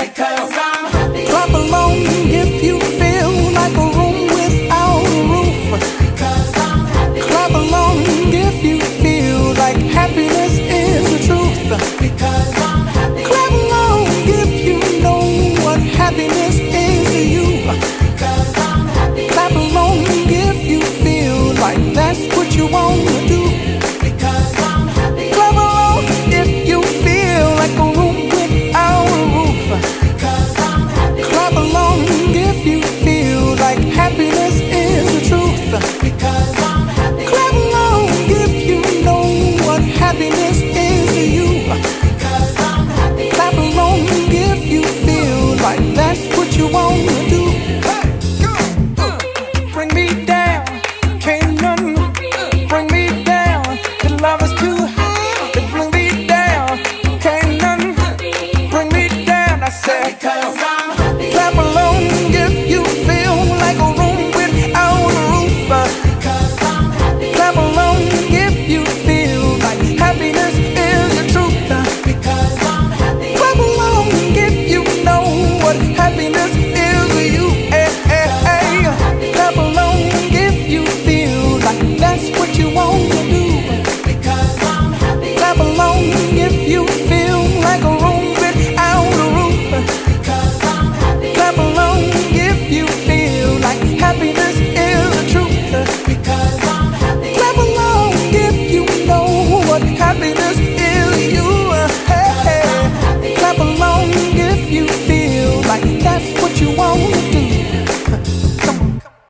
because I'm happy. Clap along if you feel like a room without a roof. Because I'm happy. Clap along if you feel like happiness is the truth. Because I'm happy. Clap along if you know what happiness is to you. Because I'm happy. Clap along if you feel like that's what you want to do. Because I'm happy. Clap along if you feel like a room without a roof. Because I'm happy. Clap along if you feel like happiness is the truth. Because I'm happy. Clap along if you know what happiness is to you. Because I'm happy. Clap along if you feel like that's what you want to do. Bring me down, can't none bring me down. The love is too high to bring me down. Can't none bring me down. I said.